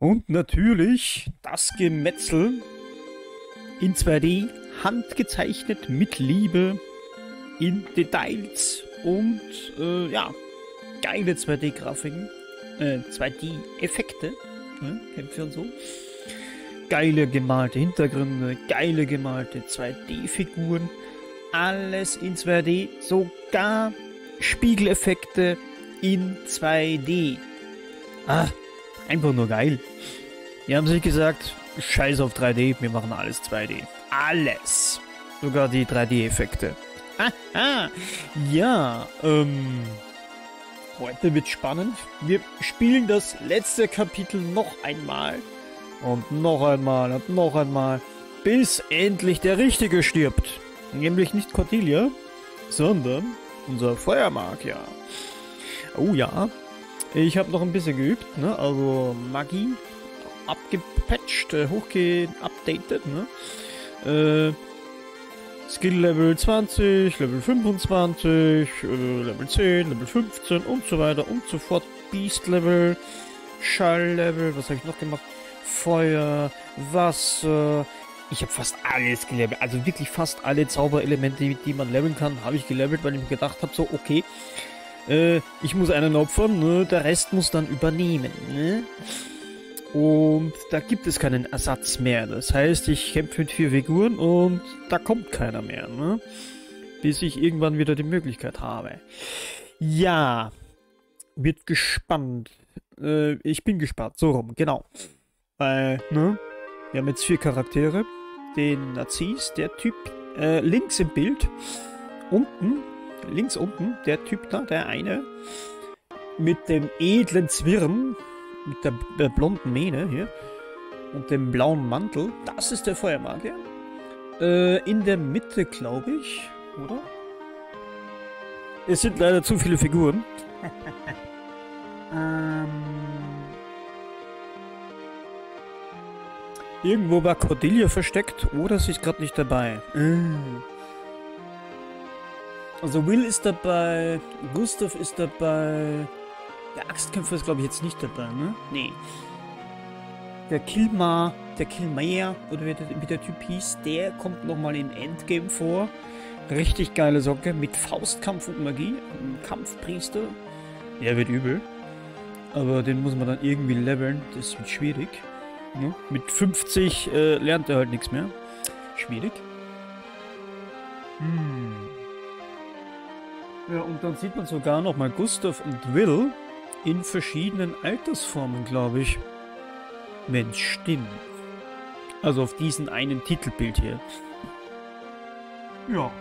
Und natürlich das Gemetzel in 2D, handgezeichnet mit Liebe, in Details und ja, geile 2D-Grafiken, 2D-Effekte, ne, Kämpfe und so. Geile gemalte Hintergründe, geile gemalte 2D-Figuren, alles in 2D, sogar Spiegeleffekte in 2D. Ah, einfach nur geil. Die haben sich gesagt, scheiß auf 3D, wir machen alles 2D. Alles. Sogar die 3D-Effekte. Aha, ja, heute wird spannend. Wir spielen das letzte Kapitel noch einmal. Und noch einmal und noch einmal. Bis endlich der Richtige stirbt. Nämlich nicht Cordelia, sondern unser Feuermagier. Oh ja. Ich habe noch ein bisschen geübt, ne? Also Magie abgepatcht, hochgeupdatet, ne? Skill Level 20, Level 25, Level 10, Level 15 und so weiter und so fort. Beast Level, Schall Level, was habe ich noch gemacht? Feuer, Wasser. Ich habe fast alles gelevelt. Also wirklich fast alle Zauberelemente, die man leveln kann, habe ich gelevelt, weil ich mir gedacht habe, so okay, ich muss einen opfern, ne? Der Rest muss dann übernehmen. Ne? Und da gibt es keinen Ersatz mehr. Das heißt, ich kämpfe mit 4 Figuren und da kommt keiner mehr. Ne? Bis ich irgendwann wieder die Möglichkeit habe. Ja, wird gespannt. Ich bin gespannt. So rum, genau. Ne? Wir haben jetzt 4 Charaktere. Den Narziss, der Typ links im Bild. Unten, links unten, der Typ da, der eine. Mit dem edlen Zwirn. Mit der blonden Mähne hier. Und dem blauen Mantel. Das ist der Feuermagier. In der Mitte, glaube ich. Oder? Es sind leider zu viele Figuren. Irgendwo war Cordelia versteckt. Oder sie ist gerade nicht dabei. Also Will ist dabei. Gustav ist dabei. Der Axtkämpfer ist, glaube ich, jetzt nicht dabei, ne? Nee. Der Killmar, oder wie der Typ hieß, der kommt nochmal im Endgame vor. Richtig geile Socke mit Faustkampf und Magie. Ein Kampfpriester. Der wird übel. Aber den muss man dann irgendwie leveln. Das wird schwierig. Ne? Mit 50 lernt er halt nichts mehr. Schwierig. Ja, und dann sieht man sogar nochmal Gustav und Will in verschiedenen Altersformen, glaube ich. Wenn es stimmt. Also auf diesen einen Titelbild hier. Ja.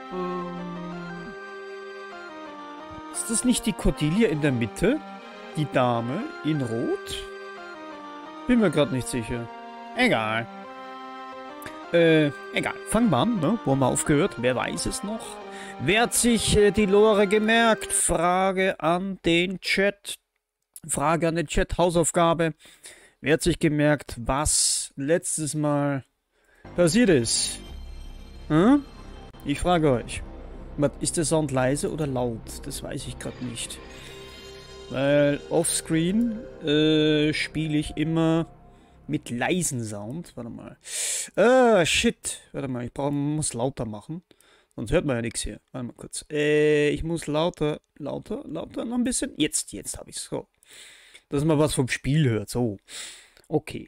Ist das nicht die Cordelia in der Mitte? Die Dame in Rot? Bin mir gerade nicht sicher. Egal. Egal. Fangen wir an, ne? Wo haben wir aufgehört? Wer weiß es noch? Wer hat sich die Lore gemerkt? Frage an den Chat. Frage an den Chat, Hausaufgabe. Wer hat sich gemerkt, was letztes Mal passiert ist? Hm? Ich frage euch. Ist der Sound leise oder laut? Das weiß ich gerade nicht. Weil offscreen spiele ich immer mit leisen Sound. Warte mal. Shit. Warte mal, muss lauter machen. Sonst hört man ja nichts hier. Warte mal kurz. Ich muss lauter noch ein bisschen. Jetzt habe ich es. So. Dass man was vom Spiel hört. So. Okay.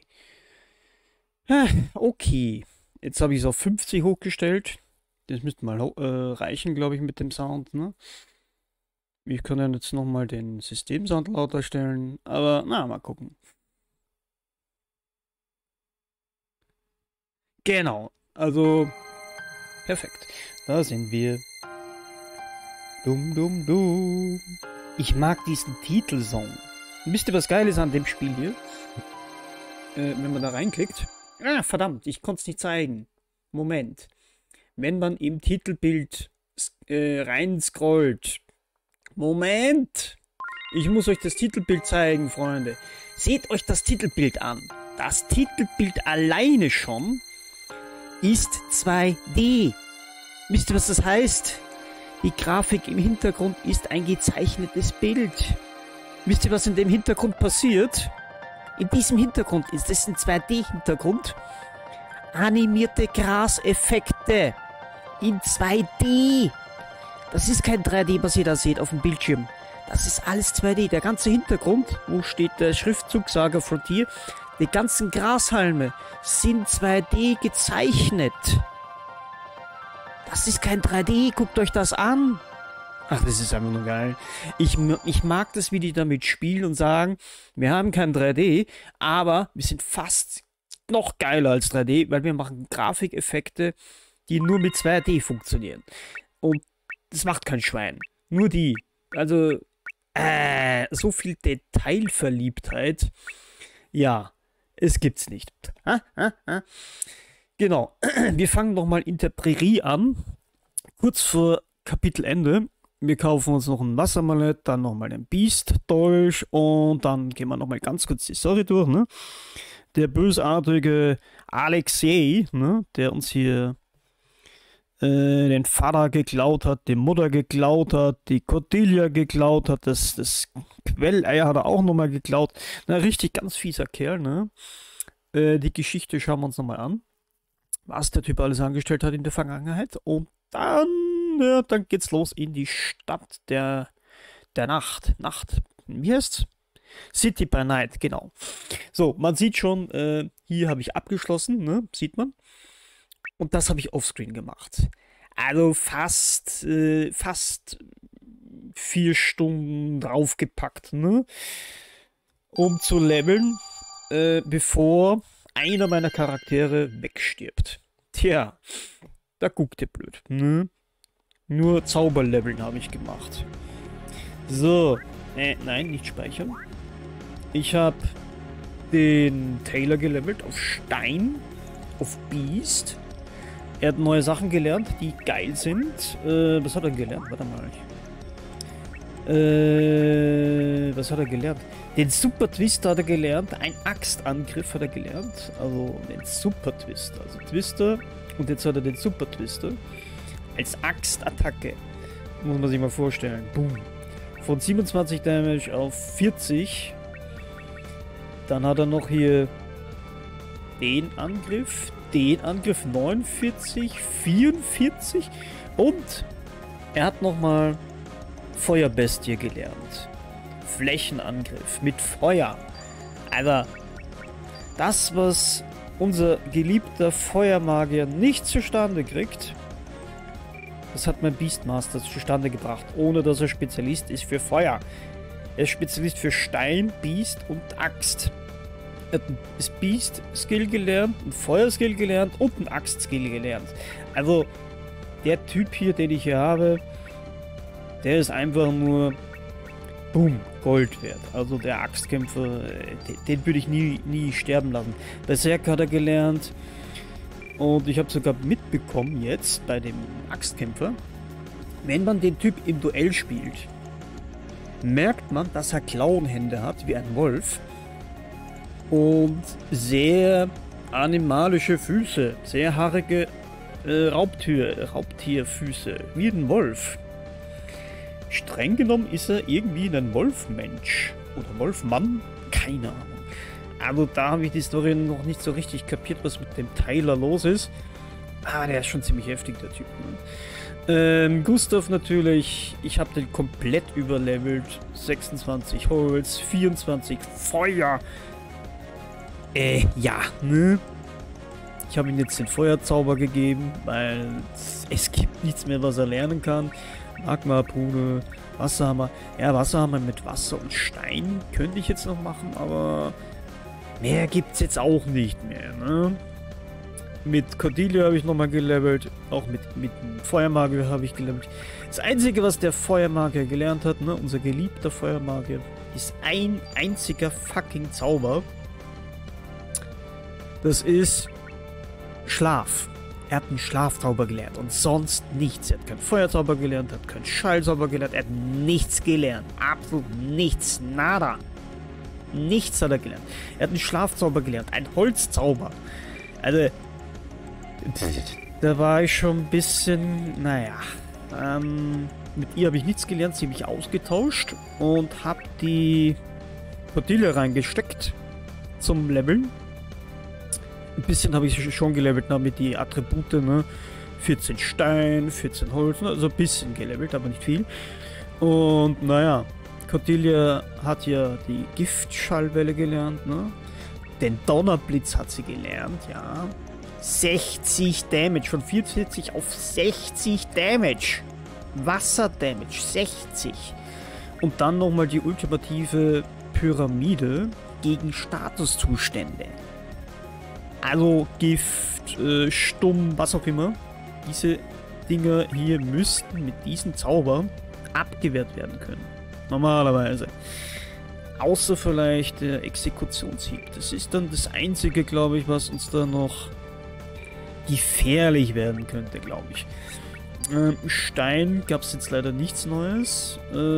Okay. Jetzt habe ich es auf 50 hochgestellt. Das müsste mal reichen, glaube ich, mit dem Sound. Ne? Ich kann ja jetzt nochmal den Systemsound lauter stellen. Aber, na, mal gucken. Genau. Also, perfekt. Da sind wir. Dum, dum, dum. Ich mag diesen Titelsong. Wisst ihr, was geil ist an dem Spiel hier? Wenn man da reinklickt. Ah, verdammt, ich konnte es nicht zeigen. Moment. Wenn man im Titelbild rein scrollt. Moment. Ich muss euch das Titelbild zeigen, Freunde. Seht euch das Titelbild an. Das Titelbild alleine schon ist 2D. Wisst ihr, was das heißt? Die Grafik im Hintergrund ist ein gezeichnetes Bild. Wisst ihr, was in dem Hintergrund passiert? In diesem Hintergrund ist es ein 2D-Hintergrund. Animierte Graseffekte in 2D. Das ist kein 3D, was ihr da seht auf dem Bildschirm. Das ist alles 2D. Der ganze Hintergrund, wo steht der Schriftzug Saga Frontier, die ganzen Grashalme sind 2D gezeichnet. Das ist kein 3D, guckt euch das an. Ach, das ist einfach nur geil. Ich mag das, wie die damit spielen und sagen, wir haben kein 3D, aber wir sind fast noch geiler als 3D, weil wir machen Grafikeffekte, die nur mit 2D funktionieren. Und das macht kein Schwein. Nur die. Also, so viel Detailverliebtheit. Ja, es gibt's nicht. Genau. Wir fangen nochmal in der Prärie an. Kurz vor Kapitelende. Wir kaufen uns noch ein Wassermalett, dann nochmal den Beast-Dolch und dann gehen wir nochmal ganz kurz die Story durch. Ne? Der bösartige Alexei, ne? Der uns hier den Vater geklaut hat, die Mutter geklaut hat, die Cordelia geklaut hat, das Quelleier hat er auch nochmal geklaut. Na, richtig ganz fieser Kerl, ne? Die Geschichte schauen wir uns nochmal an, was der Typ alles angestellt hat in der Vergangenheit. Und dann, ja, dann geht's los in die Stadt der Nacht. Wie heißt's? City by Night, genau. So, man sieht schon, hier habe ich abgeschlossen, ne? Sieht man. Und das habe ich offscreen gemacht. Also fast 4 Stunden draufgepackt, ne? Um zu leveln, bevor einer meiner Charaktere wegstirbt. Tja, da guckt ihr blöd, ne? Nur Zauberleveln habe ich gemacht. So, nein, nicht speichern. Ich habe den Taylor gelevelt auf Stein, auf Beast. Er hat neue Sachen gelernt, die geil sind. Was hat er gelernt? Warte mal. Was hat er gelernt? Den Super Twister hat er gelernt. Ein Axtangriff hat er gelernt. Also den Super Twister. Also Twister. Und jetzt hat er den Super Twister. Als Axtattacke. Muss man sich mal vorstellen. Boom. Von 27 Damage auf 40. Dann hat er noch hier den Angriff 49, 44 und er hat nochmal Feuerbestie gelernt. Flächenangriff mit Feuer. Aber das, was unser geliebter Feuermagier nicht zustande kriegt, das hat mein Beastmaster zustande gebracht, ohne dass er Spezialist ist für Feuer. Er ist Spezialist für Stein, Beast und Axt. Er hat das Beast-Skill gelernt, ein Feuer-Skill gelernt und ein Axt-Skill gelernt. Also, der Typ hier, den ich hier habe, der ist einfach nur, boom, Gold wert. Also der Axtkämpfer, den würde ich nie sterben lassen. Berserker hat er gelernt und ich habe sogar mitbekommen jetzt bei dem Axtkämpfer, wenn man den Typ im Duell spielt, merkt man, dass er Klauenhände hat, wie ein Wolf. Und sehr animalische Füße, sehr haarige Raubtierfüße, wie ein Wolf. Streng genommen ist er irgendwie ein Wolfmensch oder Wolfmann, keine Ahnung. Also da habe ich die Story noch nicht so richtig kapiert, was mit dem Tyler los ist. Aber der ist schon ziemlich heftig, der Typ. Ne? Gustav natürlich, ich habe den komplett überlevelt. 26 Holz, 24 Feuer. Ja, ne? Ich habe ihm jetzt den Feuerzauber gegeben, weil es gibt nichts mehr, was er lernen kann. Magma-Harpune, Wasserhammer. Ja, Wasserhammer mit Wasser und Stein könnte ich jetzt noch machen, aber mehr gibt es jetzt auch nicht mehr, ne? Mit Cordelia habe ich nochmal gelevelt, auch mit dem Feuermagier habe ich gelevelt. Das Einzige, was der Feuermagier gelernt hat, ne, unser geliebter Feuermagier, ist ein einziger fucking Zauber. Das ist Schlaf. Er hat einen Schlafzauber gelernt und sonst nichts. Er hat keinen Feuerzauber gelernt, er hat keinen Schallzauber gelernt, er hat nichts gelernt. Absolut nichts. Nada. Nichts hat er gelernt. Er hat einen Schlafzauber gelernt, einen Holzzauber. Also, da war ich schon ein bisschen, naja. Mit ihr habe ich nichts gelernt, sie habe ich ausgetauscht und habe die Cordelia reingesteckt. zum Leveln. Ein bisschen habe ich schon gelevelt, damit die Attribute, ne? 14 Stein, 14 Holz, also ein bisschen gelevelt, aber nicht viel. Und naja, Cordelia hat ja die Giftschallwelle gelernt, ne? Den Donnerblitz hat sie gelernt, ja. 60 Damage, von 44 auf 60 Damage. Wasser-Damage, 60. Und dann nochmal die ultimative Pyramide gegen Statuszustände. Also Gift, Stumm, was auch immer. Diese Dinger hier müssten mit diesem Zauber abgewehrt werden können. Normalerweise. Außer vielleicht der Exekutionshieb. Das ist dann das Einzige, glaube ich, was uns da noch gefährlich werden könnte, glaube ich. Stein gab es jetzt leider nichts Neues.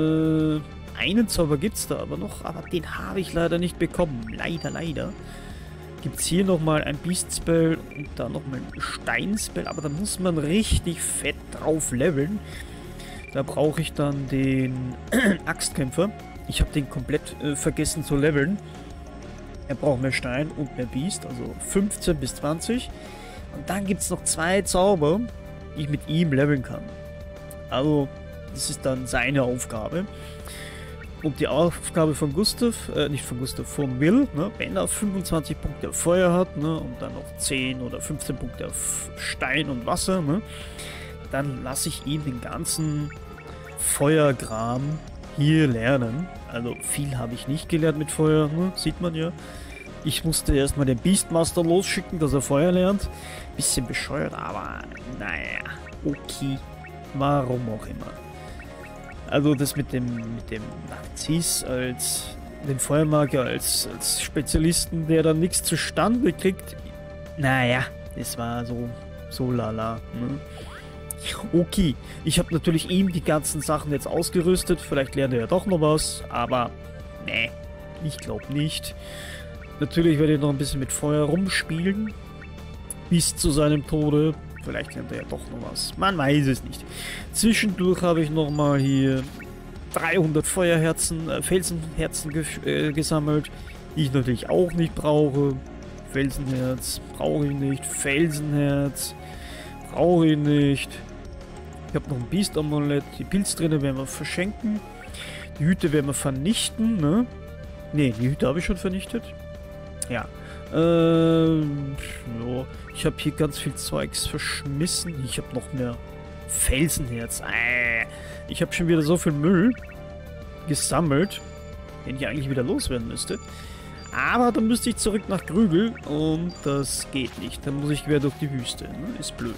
Einen Zauber gibt es da aber noch, aber den habe ich leider nicht bekommen. Leider. Gibt es hier nochmal ein Beast-Spell und da nochmal ein Stein-Spell, aber da muss man richtig fett drauf leveln. Da brauche ich dann den Axtkämpfer. Ich habe den komplett vergessen zu leveln. Er braucht mehr Stein und mehr Beast, also 15 bis 20. Und dann gibt es noch 2 Zauber, die ich mit ihm leveln kann. Also, das ist dann seine Aufgabe. Und die Aufgabe von Gustav, von Will, ne, wenn er 25 Punkte auf Feuer hat, ne, und dann noch 10 oder 15 Punkte auf Stein und Wasser, ne, dann lasse ich ihn den ganzen Feuergram hier lernen. Also viel habe ich nicht gelernt mit Feuer, ne, sieht man ja. Ich musste erstmal den Beastmaster losschicken, dass er Feuer lernt. Bisschen bescheuert, aber naja, okay. Warum auch immer. Also das mit dem Narziss als den Feuermagier als Spezialisten, der dann nichts zustande kriegt. Naja, das war so lala. Ne? Okay, ich habe natürlich ihm die ganzen Sachen jetzt ausgerüstet. Vielleicht lernt er ja doch noch was, aber nee, ich glaube nicht. Natürlich werde ich noch ein bisschen mit Feuer rumspielen. Bis zu seinem Tode. Vielleicht lernt er ja doch noch was. Man weiß es nicht. Zwischendurch habe ich nochmal hier 300 Felsenherzen gesammelt. Die ich natürlich auch nicht brauche. Felsenherz brauche ich nicht. Felsenherz brauche ich nicht. Ich habe noch ein Beast-Amulett. Die Pilzträne werden wir verschenken. Die Hüte werden wir vernichten, ne? Ne, die Hüte habe ich schon vernichtet. Ja. So. Ich habe hier ganz viel Zeugs verschmissen. Ich habe noch mehr Felsenherz. Ich habe schon wieder so viel Müll gesammelt, den ich eigentlich wieder loswerden müsste. Aber dann müsste ich zurück nach Grügel und das geht nicht. Dann muss ich quer durch die Wüste. Ne? Ist blöd.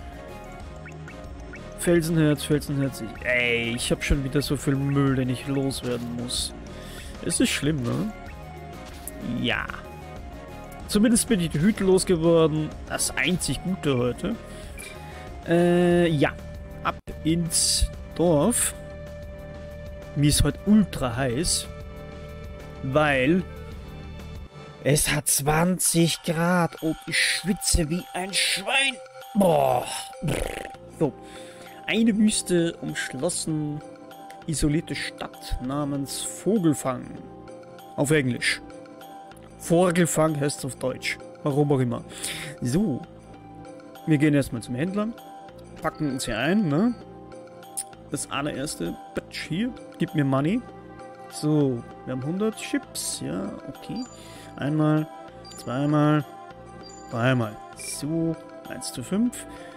Felsenherz. Ich habe schon wieder so viel Müll, den ich loswerden muss. Es ist schlimm, ne? Ja. Zumindest bin ich die Hüte losgeworden. Das einzig Gute heute. Ja. Ab ins Dorf. Mir ist heute ultra heiß. Weil es hat 20 Grad und ich schwitze wie ein Schwein. Boah. So. Eine Wüste umschlossen, isolierte Stadt namens Vogelfang. Auf Englisch. Vogelfang heißt es auf Deutsch. Warum auch immer. So. Wir gehen erstmal zum Händler. Packen uns hier ein, ne? Das allererste. Hier. Gib mir Money. So. Wir haben 100 Chips. Ja, okay. Einmal. Zweimal. Dreimal. So. 1:5.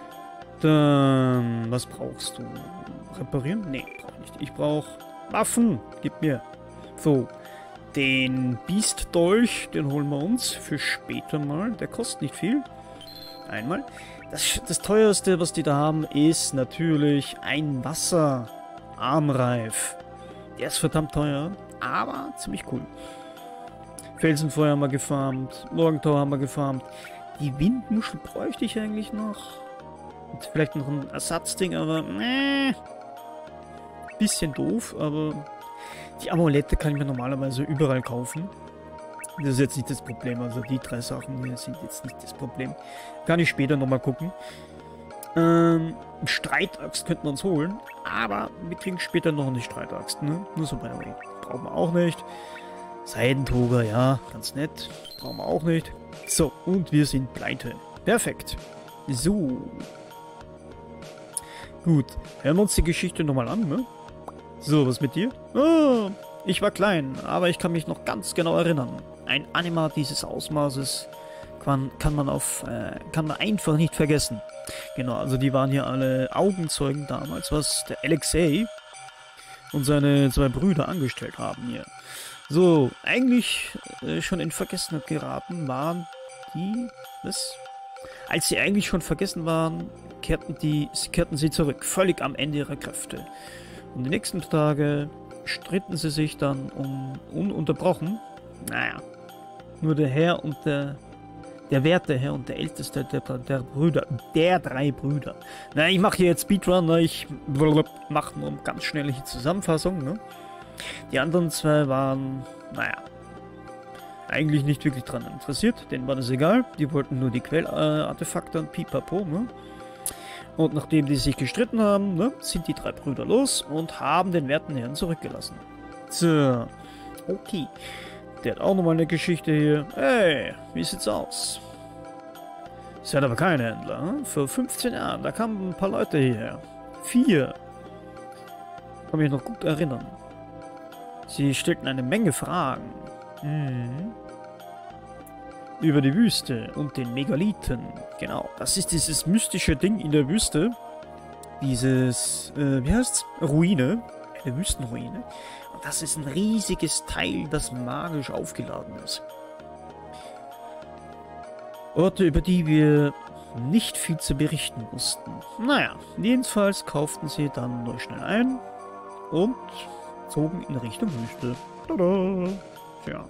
Dann. Was brauchst du? Reparieren? Nee, brauch nicht. Ich brauche Waffen. Gib mir. So. Den Beast-Dolch, den holen wir uns für später mal. Der kostet nicht viel. Einmal. Das teuerste, was die da haben, ist natürlich ein Wasser-Armreif. Der ist verdammt teuer, aber ziemlich cool. Felsenfeuer haben wir gefarmt. Morgentor haben wir gefarmt. Die Windmuschel bräuchte ich eigentlich noch. Und vielleicht noch ein Ersatzding, aber bisschen doof, aber die Amulette kann ich mir normalerweise überall kaufen. Das ist jetzt nicht das Problem, also die 3 Sachen hier sind jetzt nicht das Problem. Kann ich später nochmal gucken. Streitaxt könnten wir uns holen, aber wir kriegen später noch eine Streitaxt, ne? Nur so by the way. Brauchen wir auch nicht. Seidentruger, ja, ganz nett. Brauchen wir auch nicht. So, und wir sind pleite. Perfekt. So. Gut, hören wir uns die Geschichte nochmal an, ne? So, was mit dir? Oh, ich war klein, aber ich kann mich noch ganz genau erinnern. Ein Anima dieses Ausmaßes kann man einfach nicht vergessen. Genau, also die waren hier alle Augenzeugen damals, was der Alexei und seine 2 Brüder angestellt haben hier. So, eigentlich schon in Vergessenheit geraten waren die... Was? Als sie eigentlich schon vergessen waren, kehrten sie zurück, völlig am Ende ihrer Kräfte. Und die nächsten Tage stritten sie sich dann ununterbrochen. Naja, nur der Herr und der werte Herr und der älteste der 3 Brüder. Na, ich mache hier jetzt Speedrun, ne? Ich mache nur eine ganz schnelle Zusammenfassung, ne? Die anderen 2 waren, naja, eigentlich nicht wirklich dran interessiert, denen war das egal. Die wollten nur die Quellartefakte und Pipapo, ne? Und nachdem die sich gestritten haben, ne, sind die 3 Brüder los und haben den werten Herrn zurückgelassen. So, okay. Der hat auch nochmal eine Geschichte hier. Hey, wie sieht's aus? Ihr seid aber kein Händler, hm? Vor 15 Jahren, da kamen ein paar Leute hierher. 4. Kann mich noch gut erinnern. Sie stellten eine Menge Fragen. Über die Wüste und den Megalithen. Genau, das ist dieses mystische Ding in der Wüste. Dieses, wie heißt's? Ruine. Eine Wüstenruine. Und das ist ein riesiges Teil, das magisch aufgeladen ist. Orte, über die wir nicht viel zu berichten wussten. Naja, jedenfalls kauften sie dann nur schnell ein und zogen in Richtung Wüste. Tada! Tja.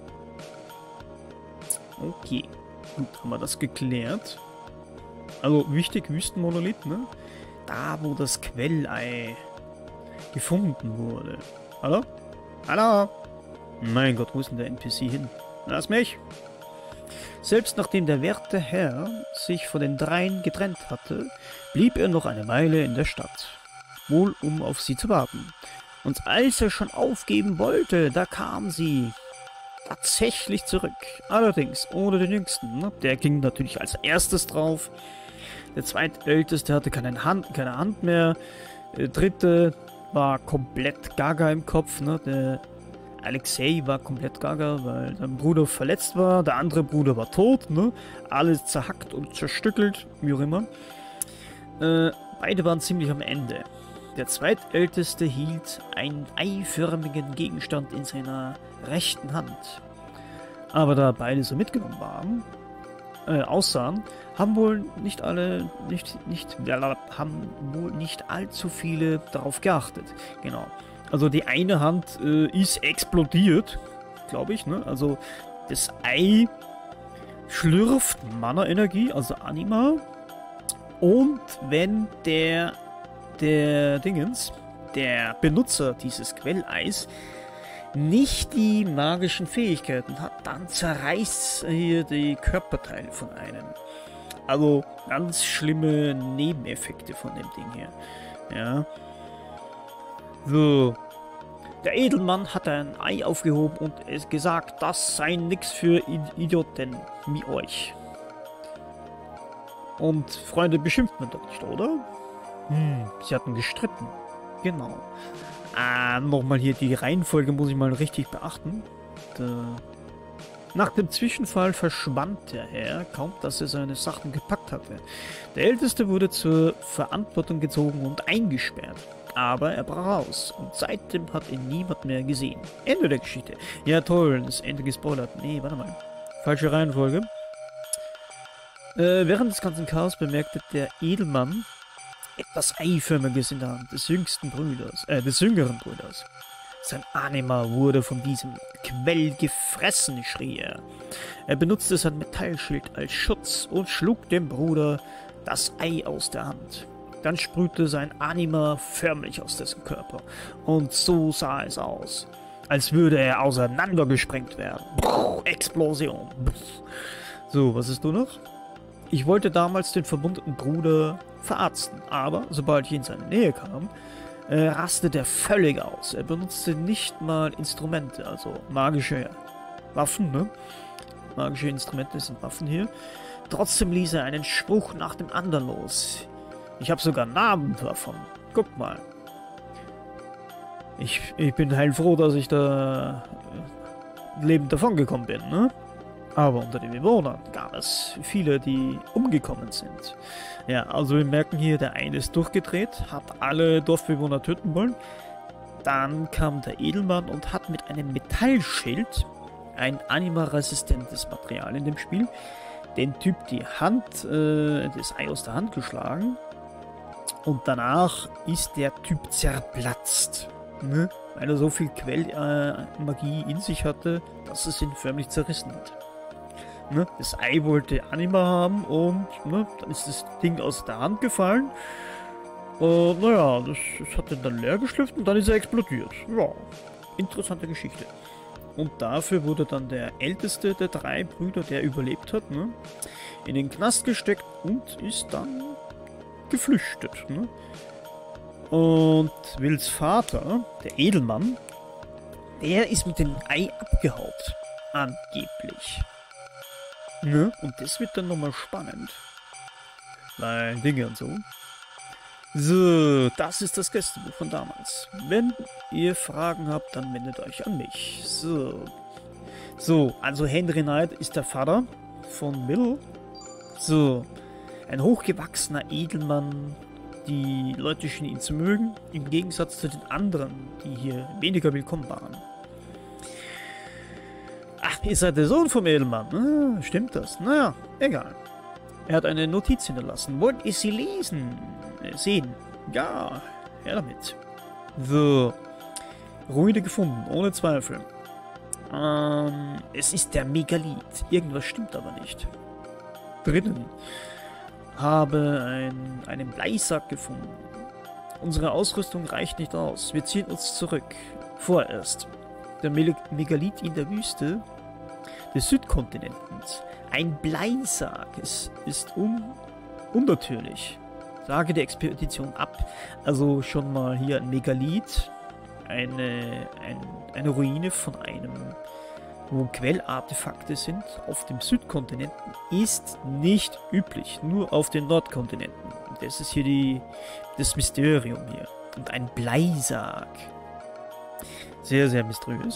Okay, gut, haben wir das geklärt. Also wichtig, Wüstenmonolith, ne? Da, wo das Quellei gefunden wurde. Hallo? Hallo? Mein Gott, wo ist denn der NPC hin? Lass mich! Selbst nachdem der werte Herr sich von den 3 getrennt hatte, blieb er noch eine Weile in der Stadt. Wohl, um auf sie zu warten. Und als er schon aufgeben wollte, da kam sie tatsächlich zurück. Allerdings ohne den Jüngsten. Ne? Der ging natürlich als erstes drauf. Der Zweitälteste hatte keine Hand mehr. Der Dritte war komplett gaga im Kopf. Ne? Der Alexei war komplett gaga, weil sein Bruder verletzt war. Der andere Bruder war tot. Ne? Alles zerhackt und zerstückelt. Wie auch immer. Beide waren ziemlich am Ende. Der Zweitälteste hielt einen eiförmigen Gegenstand in seiner rechten Hand. Aber da beide so mitgenommen aussahen, haben wohl nicht allzu viele darauf geachtet. Genau. Also die eine Hand ist explodiert, glaube ich, ne? Also das Ei schlürft Mana-Energie, also Anima. Und wenn der Benutzer dieses Quelleis nicht die magischen Fähigkeiten hat, dann zerreißt hier die Körperteile von einem. Also ganz schlimme Nebeneffekte von dem Ding hier. Ja. So. Der Edelmann hat ein Ei aufgehoben und es gesagt, das sei nix für Idioten wie euch. Und Freunde beschimpft man doch nicht, oder? Sie hatten gestritten. Genau. Nochmal hier die Reihenfolge muss ich mal richtig beachten. Nach dem Zwischenfall verschwand der Herr, kaum dass er seine Sachen gepackt hatte. Der Älteste wurde zur Verantwortung gezogen und eingesperrt. Aber er brach aus und seitdem hat ihn niemand mehr gesehen. Ende der Geschichte. Ja toll, das Ende gespoilert. Nee, warte mal. Falsche Reihenfolge. Während des ganzen Chaos bemerkte der Edelmann etwas Eiförmiges in der Hand des jüngeren Bruders. Sein Anima wurde von diesem Quell gefressen, schrie er. Er benutzte sein Metallschild als Schutz und schlug dem Bruder das Ei aus der Hand. Dann sprühte sein Anima förmlich aus dessen Körper. Und so sah es aus, als würde er auseinandergesprengt werden. Explosion. So, was ist du noch? Ich wollte damals den verwundeten Bruder verarzten, aber sobald ich in seine Nähe kam, rastete er völlig aus. Er benutzte nicht mal Instrumente, also magische Waffen, ne? Magische Instrumente sind Waffen hier. Trotzdem ließ er einen Spruch nach dem anderen los. Ich habe sogar Namen davon. Guck mal. Ich bin heilfroh, dass ich da lebend davongekommen bin, ne? Aber unter den Bewohnern gab es viele, die umgekommen sind. Ja, also wir merken hier, der eine ist durchgedreht, hat alle Dorfbewohner töten wollen. Dann kam der Edelmann und hat mit einem Metallschild, ein animaresistentes Material in dem Spiel, den Typ das Ei aus der Hand geschlagen. Und danach ist der Typ zerplatzt. Ne? Weil er so viel Quellmagie in sich hatte, dass es ihn förmlich zerrissen hat. Ne? Das Ei wollte Anima haben und ne, dann ist das Ding aus der Hand gefallen. Und naja, das hat ihn dann leer geschlüpft und dann ist er explodiert. Ja, interessante Geschichte. Und dafür wurde dann der älteste der 3 Brüder, der überlebt hat, ne, in den Knast gesteckt und ist dann geflüchtet. Ne? Und Wills Vater, der Edelmann, der ist mit dem Ei abgehaut. Angeblich. Ne? Und das wird dann nochmal spannend. Weil Dinge und so. So, das ist das Gästebuch von damals. Wenn ihr Fragen habt, dann wendet euch an mich. So, also Henry Knight ist der Vater von Will. So, ein hochgewachsener Edelmann. Die Leute schienen ihn zu mögen, im Gegensatz zu den anderen, die hier weniger willkommen waren. Ach, ihr seid der Sohn vom Edelmann. Ah, stimmt das? Naja, egal. Er hat eine Notiz hinterlassen. Wollt ihr sie lesen? Sehen? Ja, her damit. So. Ruine gefunden, ohne Zweifel. Es ist der Megalith. Irgendwas stimmt aber nicht. Drinnen. Habe einen Bleisack gefunden. Unsere Ausrüstung reicht nicht aus. Wir ziehen uns zurück. Vorerst. Der Megalith in der Wüste des Südkontinents. Ein Bleisack. Es ist unnatürlich. Sage der Expedition ab. Also schon mal hier ein Megalith. Eine Ruine von einem, wo Quellartefakte sind, auf dem Südkontinenten, ist nicht üblich. Nur auf den Nordkontinenten. Das ist hier das Mysterium hier. Und ein Bleisack. Sehr, sehr mysteriös.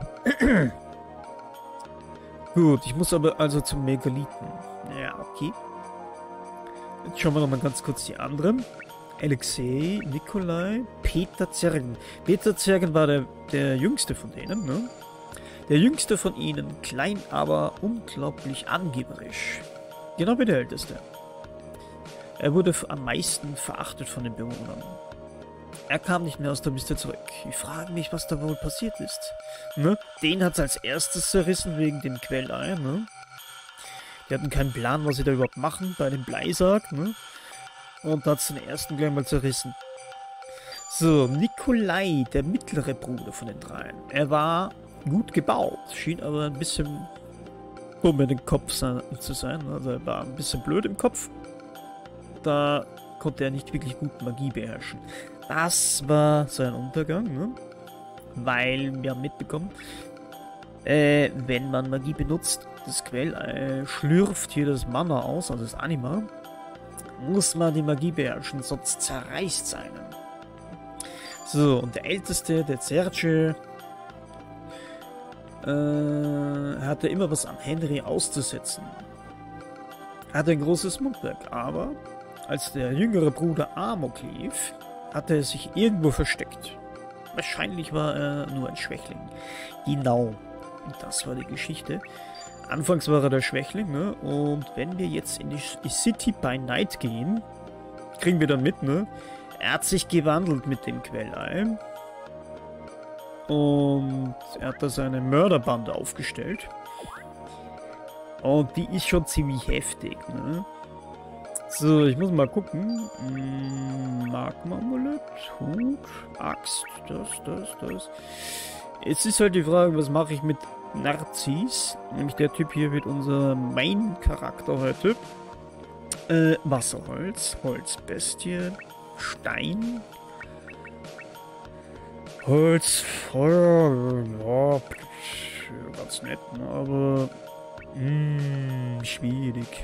Gut, ich muss aber also zum Megalithen. Ja, okay. Jetzt schauen wir nochmal ganz kurz die anderen. Alexei, Nikolai, Peter Zergen. Peter Zergen war der jüngste von denen, ne? Der jüngste von ihnen, klein, aber unglaublich angeberisch. Genau wie der älteste. Er wurde am meisten verachtet von den Bewohnern. Er kam nicht mehr aus der Wüste zurück. Ich frage mich, was da wohl passiert ist. Ne? Den hat es als erstes zerrissen wegen dem Quellei. Ne? Die hatten keinen Plan, was sie da überhaupt machen bei dem Bleisack. Ne? Und da hat es den ersten gleich mal zerrissen. So, Nikolai, der mittlere Bruder von den dreien. Er war gut gebaut, schien aber ein bisschen dumm in den Kopf zu sein. Also er war ein bisschen blöd im Kopf. Da konnte er nicht wirklich gut Magie beherrschen. Das war sein Untergang, ne? Weil wir haben mitbekommen, wenn man Magie benutzt, das Quell schlürft hier das Mana aus, also das Anima, muss man die Magie beherrschen, sonst zerreißt es einen. So, und der Älteste, der Serge, hatte immer was an Henry auszusetzen. Er hatte ein großes Mundwerk, aber als der jüngere Bruder Amok lief, hatte er sich irgendwo versteckt. Wahrscheinlich war er nur ein Schwächling. Genau. Und das war die Geschichte. Anfangs war er der Schwächling, ne? Und wenn wir jetzt in die City by Night gehen, kriegen wir dann mit, ne? Er hat sich gewandelt mit dem Quellei. Und er hat da seine Mörderbande aufgestellt. Und die ist schon ziemlich heftig, ne? So, ich muss mal gucken. Magma-Amulett, Hut, Axt, das. Jetzt ist halt die Frage, was mache ich mit Narziss? Nämlich der Typ hier wird unser Main-Charakter heute. Wasserholz, Holzbestie, Stein, Holz, Feuer, ja, ganz nett, ne? Aber schwierig.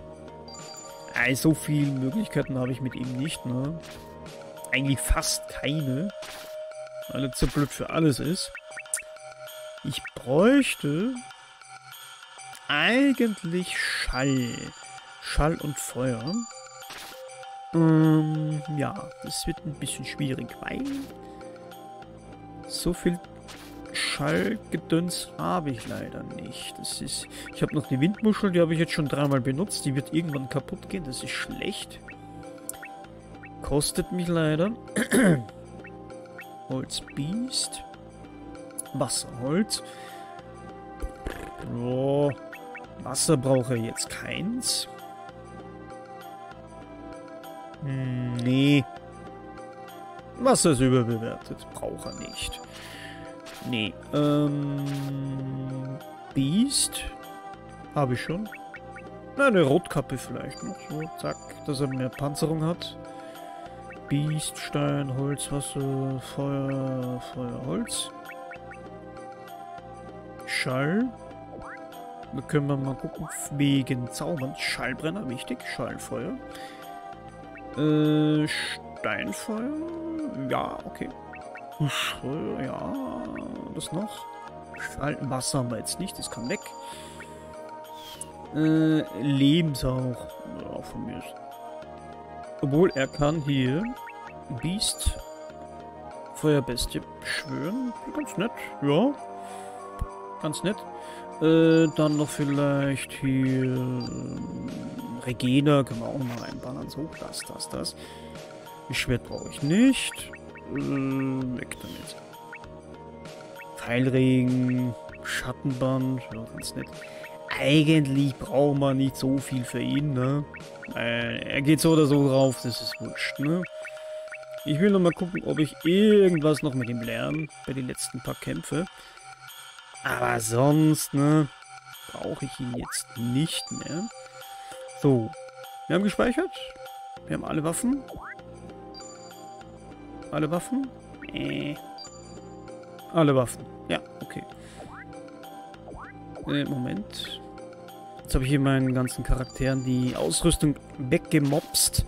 So viele Möglichkeiten habe ich mit ihm nicht, ne? Eigentlich fast keine, weil er zu blöd für alles ist. Ich bräuchte eigentlich Schall. Schall und Feuer. Ja, das wird ein bisschen schwierig, weil so viel Schallgedöns habe ich leider nicht. Ich habe noch die Windmuschel, die habe ich jetzt schon 3-mal benutzt. Die wird irgendwann kaputt gehen, das ist schlecht. Kostet mich leider. Holzbiest. Wasserholz. Oh, Wasser brauche ich jetzt keins. Nee. Wasser ist überbewertet. Braucht er nicht. Nee. Biest. Habe ich schon. Na, eine Rotkappe vielleicht noch. So, zack. Dass er mehr Panzerung hat. Biest, Stein, Holz, Wasser, Feuer, Holz. Schall. Da können wir mal gucken. Wegen Zaubern. Schallbrenner, wichtig. Schallfeuer. Steinfeuer. Ja, okay. Feuer, ja. Was noch? Wasser haben wir jetzt nicht. Das kann weg. Lebenshauch. Ja, von mir ist. Obwohl er kann hier Biest, Feuerbestie beschwören. Ganz nett, ja. Ganz nett. Dann noch vielleicht hier Regena, können wir auch noch mal reinballern. So, das. Schwert brauche ich nicht. Weg damit. Pfeilregen, Schattenband, ja, ganz nett. Eigentlich braucht man nicht so viel für ihn, ne? Er geht so oder so drauf, das ist wurscht, ne? Ich will noch mal gucken, ob ich irgendwas noch mit ihm lerne bei den letzten paar Kämpfen. Aber sonst, ne, brauche ich ihn jetzt nicht mehr. So, wir haben gespeichert. Wir haben alle Waffen. Alle Waffen? Alle Waffen. Ja, okay. Moment. Jetzt habe ich hier meinen ganzen Charakteren die Ausrüstung weggemopst.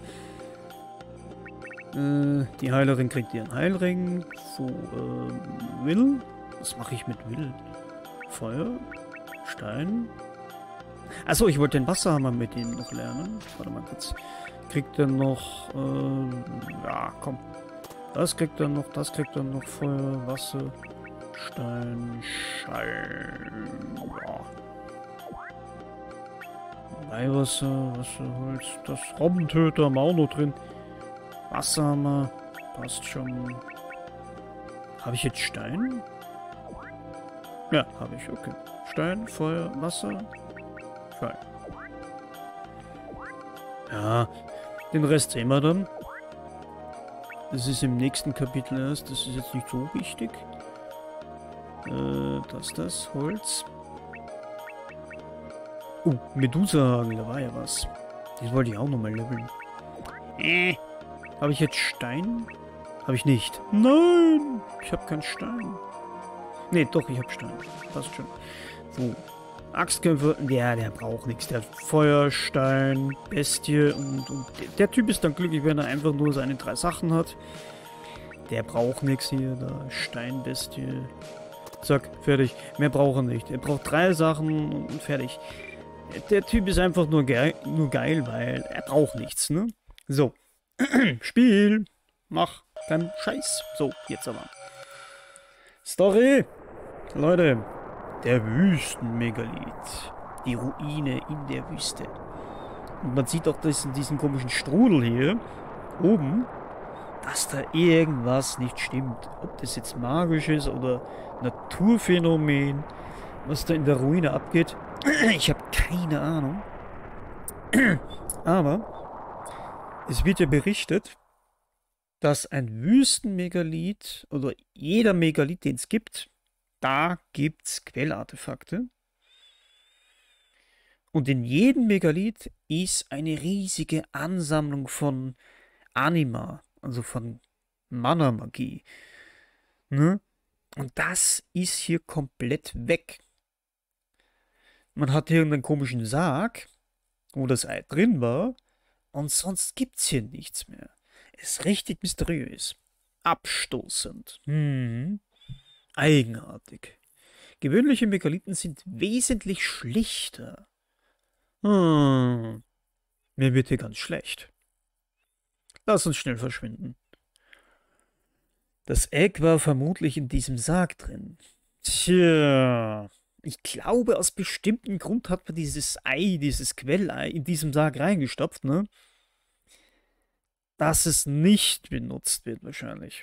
Die Heilerin kriegt ihren Heilring. So, Will. Was mache ich mit Will? Feuer. Stein. Achso, ich wollte den Wasserhammer mit ihm noch lernen. Warte mal kurz. Kriegt er noch... ja, komm. Das kriegt er noch, Feuer, Wasser, Stein, Schall. Ja. Weihwasser, Wasserholz, das Robbentöter haben wir auch noch drin. Wasserhammer, passt schon. Habe ich jetzt Stein? Ja, habe ich, okay. Stein, Feuer, Wasser, Schall. Ja, den Rest sehen wir dann. Das ist im nächsten Kapitel erst, das ist jetzt nicht so wichtig. Das, Holz. Medusa-Hagel, da war ja was. Das wollte ich auch nochmal leveln. Habe ich jetzt Stein? Habe ich nicht. Nein! Ich habe keinen Stein. Ne, doch, ich habe Stein. Passt schon. So. Axtkämpfer, der braucht nichts. Der hat Feuer, Stein, Bestie und der Typ ist dann glücklich, wenn er einfach nur seine 3 Sachen hat. Der braucht nichts hier. Da Steinbestie. Zack, fertig. Mehr braucht er nicht. Er braucht 3 Sachen und fertig. Der Typ ist einfach nur geil, weil er braucht nichts, ne? So. Spiel. Mach keinen Scheiß. So, jetzt aber. Story. Leute. Der Wüstenmegalith. Die Ruine in der Wüste. Und man sieht auch diesen komischen Strudel hier oben, dass da irgendwas nicht stimmt. Ob das jetzt magisch ist oder Naturphänomen, was da in der Ruine abgeht. Ich habe keine Ahnung. Aber es wird ja berichtet, dass ein Wüstenmegalith oder jeder Megalith, den es gibt, da gibt es Quellartefakte. Und in jedem Megalith ist eine riesige Ansammlung von Anima, also von Mana-Magie. Ne? Und das ist hier komplett weg. Man hat hier irgendeinen komischen Sarg, wo das Ei drin war. Und sonst gibt's hier nichts mehr. Ist richtig mysteriös. Abstoßend. Eigenartig. Gewöhnliche Megalithen sind wesentlich schlichter. Mir wird hier ganz schlecht. Lass uns schnell verschwinden. Das Egg war vermutlich in diesem Sarg drin. Tja, ich glaube, aus bestimmten Grund hat man dieses Ei, dieses Quellei in diesem Sarg reingestopft, ne? Dass es nicht benutzt wird wahrscheinlich.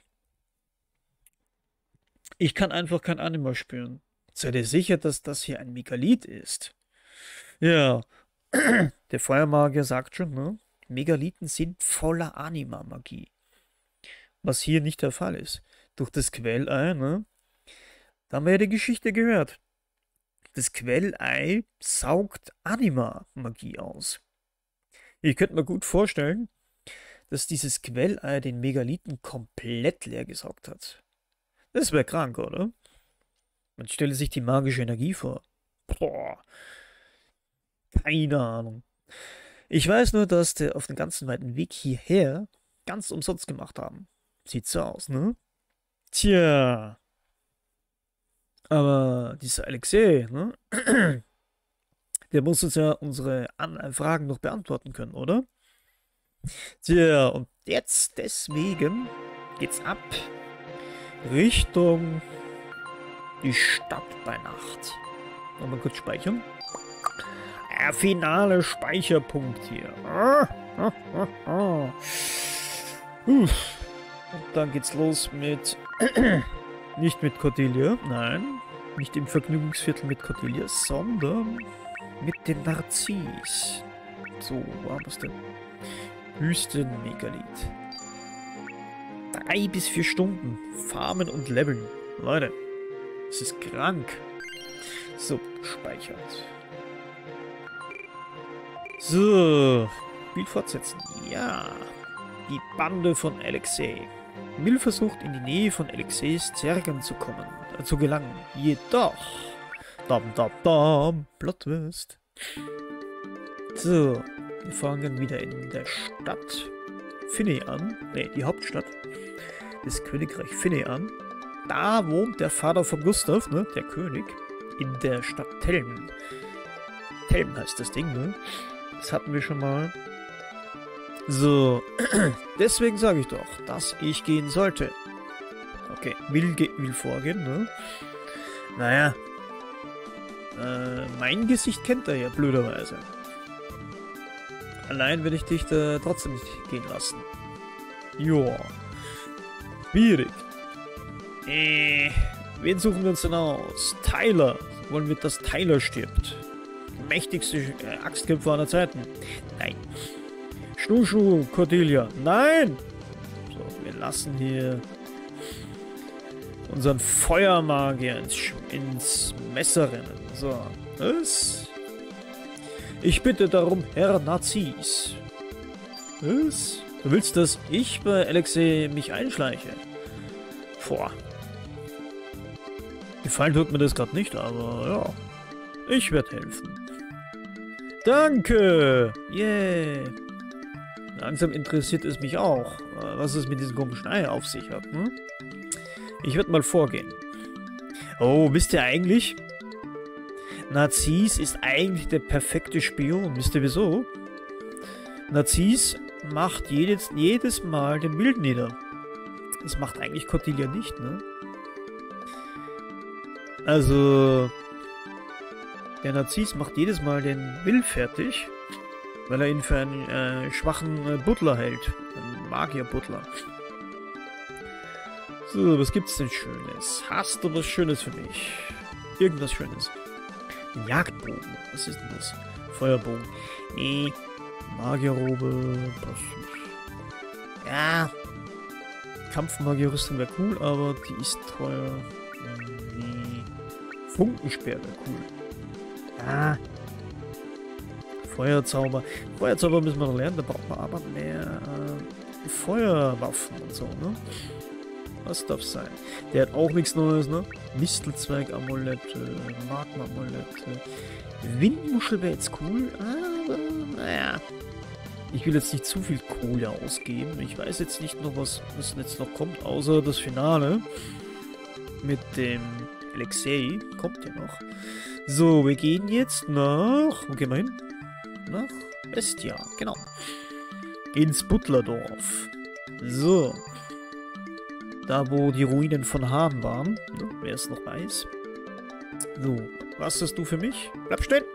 Ich kann einfach kein Anima spüren. Seid ihr sicher, dass das hier ein Megalith ist? Ja, der Feuermagier sagt schon, ne? Megalithen sind voller Anima-Magie. Was hier nicht der Fall ist. Durch das Quellei, ne? Da haben wir ja die Geschichte gehört. Das Quellei saugt Anima-Magie aus. Ich könnte mir gut vorstellen, dass dieses Quellei den Megalithen komplett leer gesaugt hat. Das wäre krank, oder? Man stelle sich die magische Energie vor. Boah. Keine Ahnung. Ich weiß nur, dass die auf den ganzen weiten Weg hierher ganz umsonst gemacht haben. Sieht so aus, ne? Tja. Aber dieser Alexei, ne? Der muss uns ja unsere Fragen noch beantworten können, oder? Tja, und jetzt deswegen geht's ab Richtung die Stadt bei Nacht. Nochmal kurz speichern. Der finale Speicherpunkt hier. Und dann geht's los mit... nicht mit Cordelia, nein. Nicht im Vergnügungsviertel mit Cordelia, sondern mit dem Narziss. So, wo haben wir's denn? Wüstenmegalith. 3 bis 4 Stunden. Farmen und Leveln. Leute, das ist krank. So, gespeichert. So, Spiel fortsetzen. Ja, die Bande von Alexei. Mill versucht in die Nähe von Alexeis Zergern zu gelangen. Jedoch, Plot Twist. So, wir fangen wieder in der Stadt Finney an. Ne, die Hauptstadt des Königreich Finney an. Da wohnt der Vater von Gustav, ne, der König, in der Stadt Telm. Telm heißt das Ding, ne? Das hatten wir schon mal. So, deswegen sage ich doch, dass ich gehen sollte. Okay, will vorgehen, ne? Naja, mein Gesicht kennt er ja blöderweise. Allein werde ich dich da trotzdem nicht gehen lassen. Joa, schwierig. Wen suchen wir uns denn aus? Tyler. Wollen wir, dass Tyler stirbt? Mächtigste Axtkämpfer aller Zeiten. Nein. Schnuschu, Cordelia. Nein! So, wir lassen hier unseren Feuermagier ins Messer rennen. So, was? Ich bitte darum, Herr Narziss. Was? Du willst, dass ich bei Alexei mich einschleiche? Boah. Gefallen tut mir das gerade nicht, aber ja. Ich werde helfen. Danke! Yeah! Langsam interessiert es mich auch, was es mit diesem komischen Ei auf sich hat. Ne? Ich werde mal vorgehen. Oh, wisst ihr eigentlich? Narziss ist eigentlich der perfekte Spion. Wisst ihr wieso? Narziss macht jedes Mal den Wild nieder. Das macht eigentlich Cordelia nicht, ne? Also, der Narziss macht jedes Mal den Wild fertig, weil er ihn für einen schwachen Butler hält. Einen Magier-Butler. So, was gibt's denn Schönes? Hast du was Schönes für mich? Irgendwas Schönes. Ein Jagdbogen. Was ist denn das? Feuerbogen. Nee. Magierrobe. Ja. Kampfmagierrüstung wäre cool, aber die ist teuer. Nee. Funkenspeer wäre cool. Ja. Feuerzauber. Feuerzauber müssen wir noch lernen, da braucht man aber mehr Feuerwaffen und so, ne? Was darf sein? Der hat auch nichts Neues, ne? Mistelzweig-Amulette, Magma-Amulette. Windmuschel wäre jetzt cool, aber naja. Ich will jetzt nicht zu viel Kohle ausgeben. Ich weiß jetzt nicht noch, was jetzt noch kommt, außer das Finale mit dem Alexei. Kommt ja noch. So, wir gehen jetzt nach... Wo gehen wir hin? Nach Bestia, genau. Ins Buttlerdorf. So. Da, wo die Ruinen von Hahn waren. Ja, wer es noch weiß. So, was hast du für mich? Bleib stehen!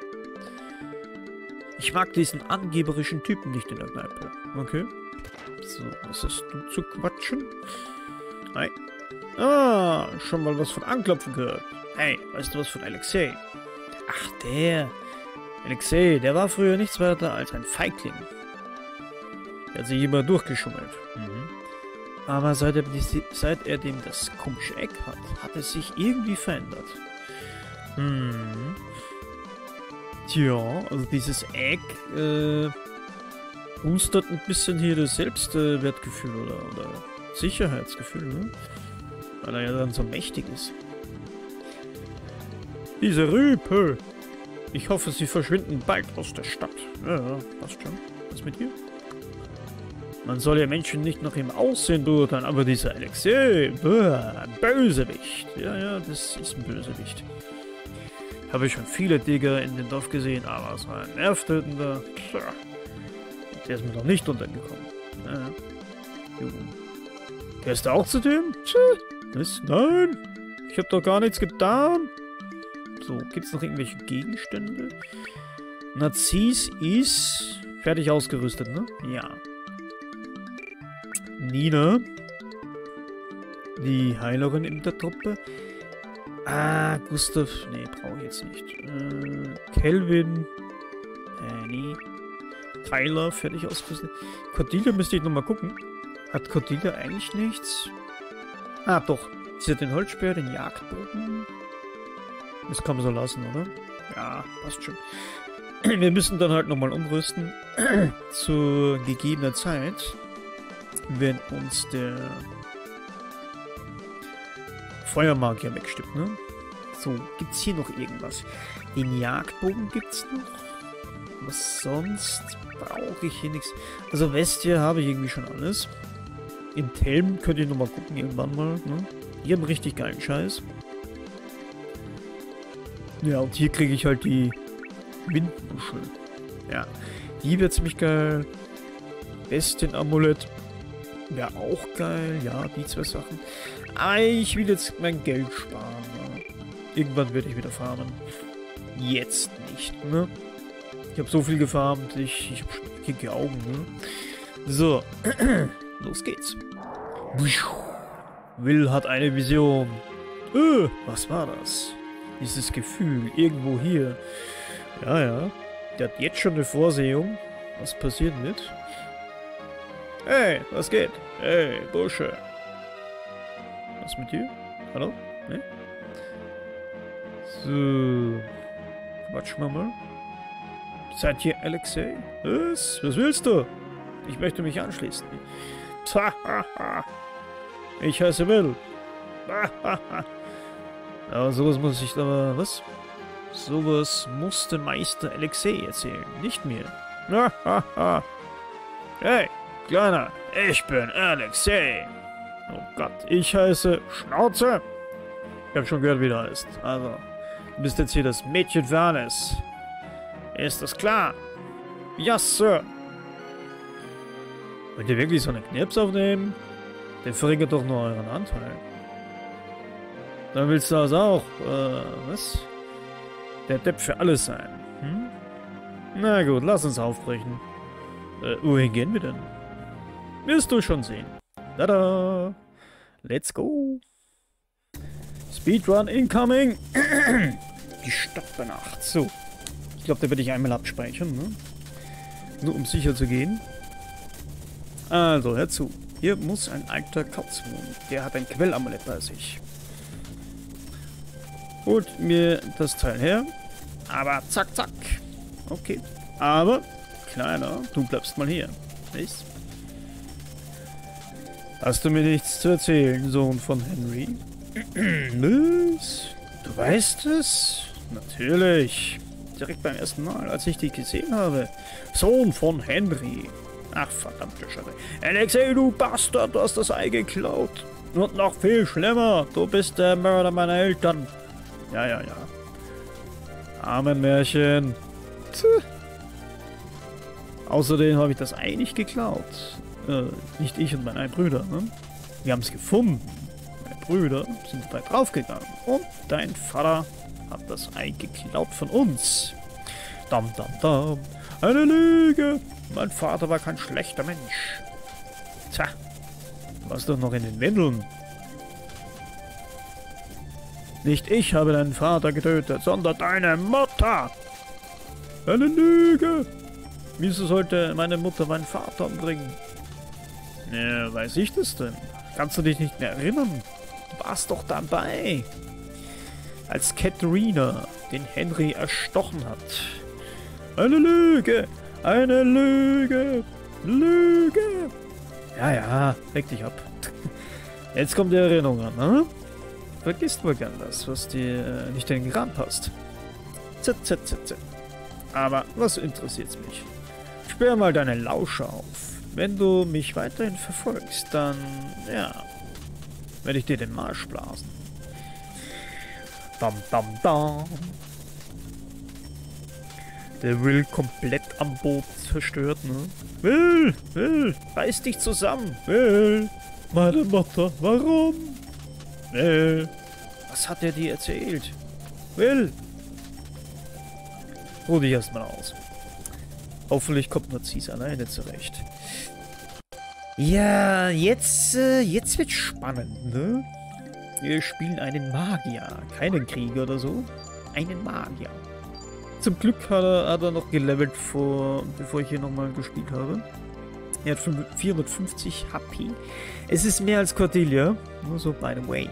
Ich mag diesen angeberischen Typen nicht in der Kneipe. Okay. So, was hast du zu quatschen? Hi. Ah, schon mal was von Anklopfen gehört. Hey, weißt du was von Alexei? Ach, der. Alexei, der war früher nichts weiter als ein Feigling. Der hat sich immer durchgeschummelt. Aber seit er dem das komische Eck hat er sich irgendwie verändert. Tja, also dieses Eck boostet ein bisschen hier das Selbstwertgefühl oder Sicherheitsgefühl, ne? Weil er ja dann so mächtig ist. Diese Rüpel! Ich hoffe, sie verschwinden bald aus der Stadt. Ja, passt schon. Was mit dir? Man soll ja Menschen nicht nach ihrem Aussehen beurteilen, aber dieser Alexei, ein Bösewicht. Ja, das ist ein Bösewicht. Habe ich schon viele Digger in dem Dorf gesehen, aber so ein Nervtötender, der ist mir noch nicht untergekommen. Ja. Gehörst du auch zu dem? Was? Nein, ich habe doch gar nichts getan. So, gibt es noch irgendwelche Gegenstände? Narziss ist fertig ausgerüstet, ne? Ja. Nina, die Heilerin in der Truppe. Ah, Gustav, nee, brauche ich jetzt nicht. Kelvin, nee. Tyler, fertig ausgerüstet. Cordelia müsste ich nochmal gucken. Hat Cordelia eigentlich nichts? Ah, doch. Sie hat den Holzspeer, den Jagdbogen. Das kann man so lassen, oder? Ja, passt schon. Wir müssen dann halt nochmal umrüsten. Zu gegebener Zeit. Wenn uns der Feuermagier wegstirbt, ne? So, gibt's hier noch irgendwas? Den Jagdbogen gibt's noch. Was sonst brauche ich hier nichts. Also Vestia habe ich irgendwie schon alles. In Telm könnt ihr nochmal gucken, irgendwann mal, ne? Die haben richtig geilen Scheiß. Ja, und hier kriege ich halt die Windmuschel. Ja, die wird ziemlich geil. Bestien-Amulett wäre auch geil. Ja, die zwei Sachen. Aber ich will jetzt mein Geld sparen. Ne? Irgendwann werde ich wieder farmen. Jetzt nicht, ne? Ich habe so viel gefarmt. Ich habe schreckige Augen, ne? So. Los geht's. Will hat eine Vision. Was war das? Dieses Gefühl, irgendwo hier. Ja. Der hat jetzt schon eine Vorsehung, was passieren wird. Hey, was geht? Hey, Bursche. Was mit dir? Hallo? Ne? So. Quatschen wir mal. Seid ihr Alexei? Was? Was willst du? Ich möchte mich anschließen. Ich heiße Will. Aber sowas muss ich aber... Was? Sowas musste Meister Alexei erzählen, nicht mir. Hey, Kleiner, ich bin Alexei. Oh Gott, ich heiße Schnauze. Ich habe schon gehört, wie du heißt. Also, du bist jetzt hier das Mädchen für alles. Ist das klar? Ja, Sir. Wollt ihr wirklich so eine Knirps aufnehmen? Der verringert doch nur euren Anteil. Dann willst du das auch, was? Der Depp für alles sein, hm? Na gut, lass uns aufbrechen. Wohin gehen wir denn? Wirst du schon sehen. Tada! Let's go! Speedrun incoming! Die Stadt bei Nacht. So. Ich glaube, da werde ich einmal abspeichern, ne? Nur um sicher zu gehen. Also, hör zu. Hier muss ein alter Kauz wohnen. Der hat ein Quellamulett bei sich. Holt mir das Teil her. Aber zack, zack. Okay. Aber, Kleiner, du bleibst mal hier. Nicht? Hast du mir nichts zu erzählen, Sohn von Henry? Was? Du weißt es? Natürlich. direkt beim ersten Mal, als ich dich gesehen habe. Sohn von Henry. Ach, verdammte Scheiße. Alexei, du Bastard, du hast das Ei geklaut. Und noch viel schlimmer, du bist der Mörder meiner Eltern. Ja, ja, ja. Amen-Märchen. Außerdem habe ich das Ei nicht geklaut. Nicht ich und meine Brüder, ne? Wir haben es gefunden. Meine Brüder sind dabei draufgegangen. Und dein Vater hat das Ei geklaut von uns. Dam, dam, dam. Eine Lüge. Mein Vater war kein schlechter Mensch. Tja, du warst doch noch in den Windeln. Nicht ich habe deinen Vater getötet, sondern deine Mutter. Eine Lüge. Wieso sollte meine Mutter meinen Vater umbringen? Ja, weiß ich das denn? Kannst du dich nicht mehr erinnern? Du warst doch dabei. Als Katharina den Henry erstochen hat. Eine Lüge. Eine Lüge. Lüge. Ja, ja, reg dich ab. Jetzt kommt die Erinnerung an, ne? Vergisst wohl gern das, was dir nicht in den Kram passt. Z. Aber was interessiert's mich? Sperr mal deine Lauscher auf. Wenn du mich weiterhin verfolgst, dann, ja, werde ich dir den Marsch blasen. Dam, dam, dam. Der Will komplett am Boot zerstört, ne? Will, reiß dich zusammen. Will, meine Mutter, warum? Will, was hat er dir erzählt? Will, ruh dich erstmal aus. Hoffentlich kommt Narziss alleine zurecht. Ja, jetzt wird's spannend, ne? Wir spielen einen Magier, keinen Krieger oder so. Einen Magier. Zum Glück hat er noch gelevelt, bevor ich hier nochmal gespielt habe. Er hat 450 HP. Es ist mehr als Cordelia. Nur so, by the way.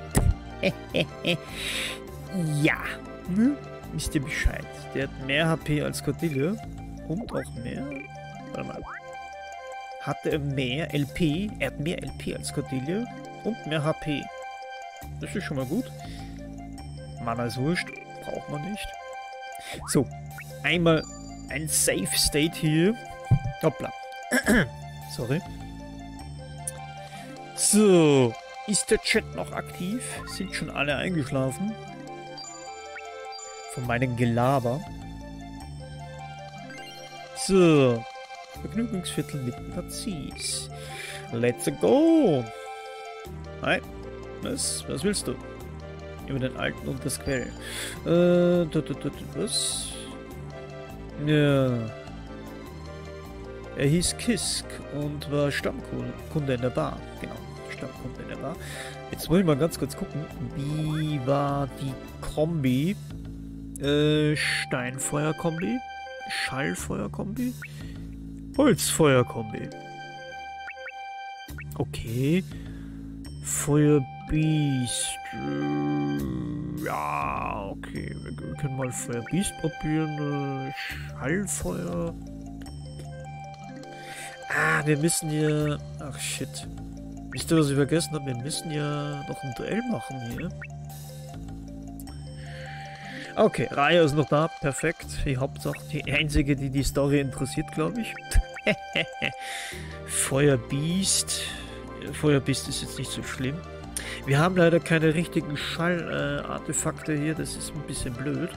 Ja. Ne? Wisst ihr Bescheid. Der hat mehr HP als Cordelia. Und auch mehr. Warte mal. Hat er mehr LP? Er hat mehr LP als Cordelia. Und mehr HP. Das ist schon mal gut. Mana ist wurscht. Braucht man nicht. So. Einmal ein Safe State hier. Hoppla. Sorry. So. Ist der Chat noch aktiv? Sind schon alle eingeschlafen? Von meinem Gelaber. So. Vergnügungsviertel mit Narziss. Let's go. Hi. Was willst du? Über den Alten und das Quell. Was? Ja. Er hieß Kisk und war Stammkunde in der Bar. Genau, Stammkunde in der Bar. Jetzt wollen wir mal ganz kurz gucken, wie war die Kombi? Steinfeuer-Kombi? Schallfeuer-Kombi? Holzfeuer-Kombi. Okay. Feuerbiest. Ja, okay. Wir können mal Feuerbiest probieren. Schallfeuer. Ah, wir müssen hier... Ach, shit. Wisst ihr, was ich vergessen habe? Wir müssen ja noch ein Duell machen hier. Okay, Raya ist noch da. Perfekt. Die Hauptsache, die einzige, die Story interessiert, glaube ich. Feuerbiest. Feuerbiest ist jetzt nicht so schlimm. Wir haben leider keine richtigen Schallartefakte hier. Das ist ein bisschen blöd.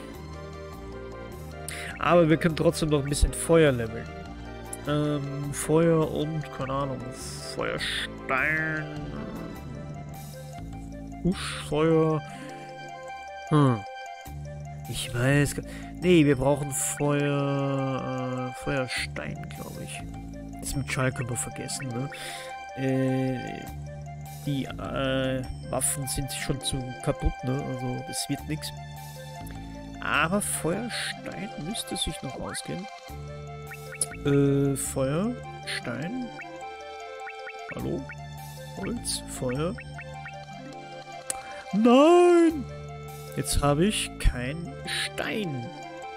Aber wir können trotzdem noch ein bisschen Feuer leveln. Feuer und, keine Ahnung, Feuerstein. Huschfeuer. Ich weiß gar nicht. Nee, wir brauchen Feuerstein, glaube ich. Das mit Schall können wir vergessen, ne? Die Waffen sind schon zu kaputt, ne? Also das wird nichts. Aber Feuerstein müsste sich noch ausgehen. Feuerstein. Hallo? Holz, Feuer. Nein! Jetzt habe ich kein Stein.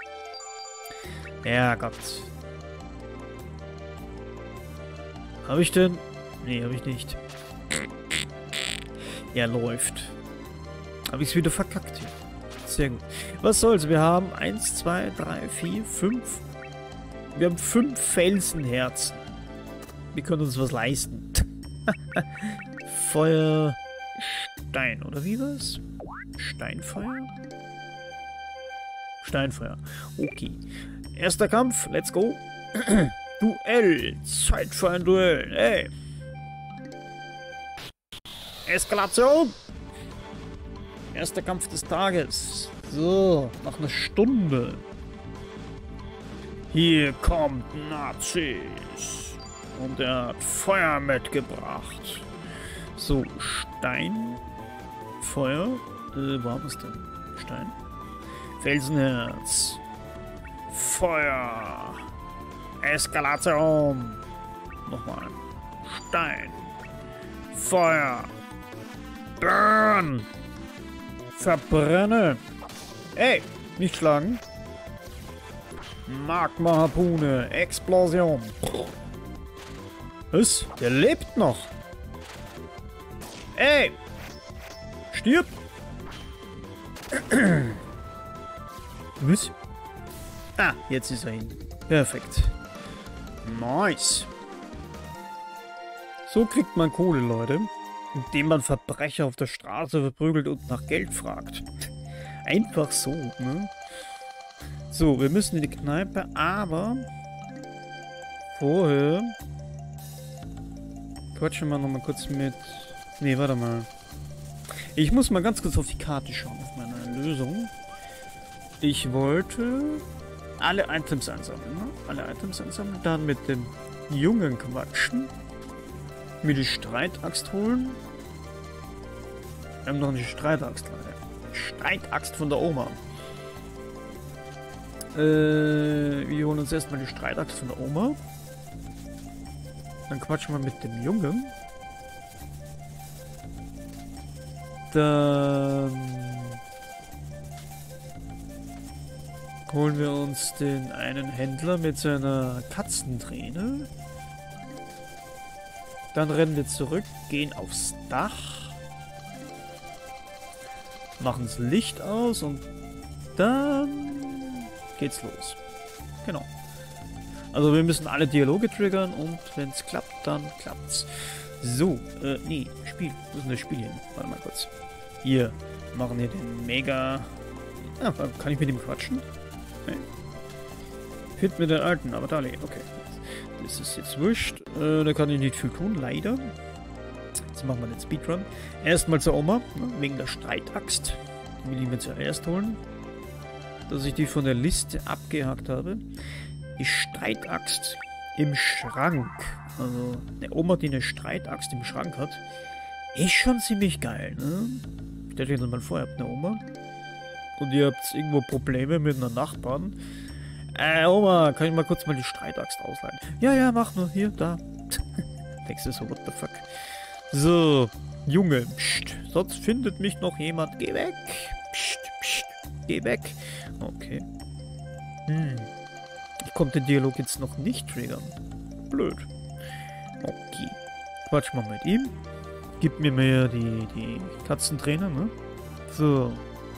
Ja Gott. Habe ich denn? Nee, habe ich nicht. Ja, läuft. Habe ich es wieder verkackt hier. Sehr gut. Was soll's? Wir haben 1, 2, 3, 4, 5. Wir haben 5 Felsenherzen. Wir können uns was leisten. Feuer, Stein, oder wie war's? Steinfeuer? Steinfeuer. Okay. Erster Kampf, let's go. Duell. Zeit für ein Duell. Ey. Eskalation. Erster Kampf des Tages. So, nach einer Stunde. Hier kommt Nazis. Und er hat Feuer mitgebracht. So, Stein. Feuer. Wo haben wir es denn? Stein. Felsenherz. Feuer. Eskalation. Nochmal. Stein. Feuer. Burn. Verbrenne. Ey, nicht schlagen. Magma-Harpune. Explosion. Was? Der lebt noch. Ey. Stirb. Was? Ah, jetzt ist er hin. Perfekt. Nice. So kriegt man Kohle, Leute. Indem man Verbrecher auf der Straße verprügelt und nach Geld fragt. Einfach so, ne? So, wir müssen in die Kneipe, aber vorher quatschen wir nochmal kurz mit... Nee, warte mal. Ich muss mal ganz kurz auf die Karte schauen, auf meine Lösung. Ich wollte alle Items einsammeln, ne? Alle Items einsammeln, dann mit dem Jungen quatschen. Mir die Streitaxt holen. Wir haben noch eine Streitaxt, Leute. Streitaxt von der Oma. Wir holen uns erstmal die Streitaxt von der Oma. Dann quatschen wir mit dem Jungen. Dann holen wir uns den einen Händler mit seiner Katzenträne. Dann rennen wir zurück, gehen aufs Dach, machen das Licht aus und dann geht's los. Genau. Also wir müssen alle Dialoge triggern und wenn es klappt, dann klappt's. So, nee, Spiel. Wo ist denn das Spiel hin? Warte mal kurz. Hier, machen wir den Mega... Ah, kann ich mit ihm quatschen? Nee. Hit mit den alten, aber da okay. Das ist jetzt wurscht. Da kann ich nicht viel tun, leider. Jetzt machen wir den Speedrun. Erstmal zur Oma, ne, wegen der Streitaxt. Die will ich mir zuerst holen. Dass ich die von der Liste abgehakt habe. Die Streitaxt im Schrank. Also, eine Oma, die eine Streitaxt im Schrank hat, ist schon ziemlich geil, ne? Stellt euch mal vor, ihr habt eine Oma und ihr habt irgendwo Probleme mit einer Nachbarn. Oma, kann ich mal kurz die Streitaxt ausleihen? Ja, ja, mach nur. Hier, da. Denkst du so, what the fuck? So, Junge, pst, sonst findet mich noch jemand. Geh weg. Pst, pst, geh weg. Okay. Ich konnte den Dialog jetzt noch nicht triggern. Blöd. Okay. Quatsch mal mit ihm. Gib mir mehr die Katzenträne, ne? So.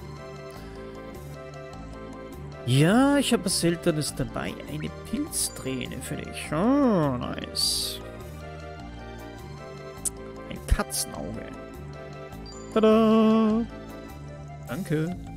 Ja, ich habe was Seltenes dabei. Eine Pilzträne für dich. Oh, nice. Ein Katzenauge. Tada! Danke.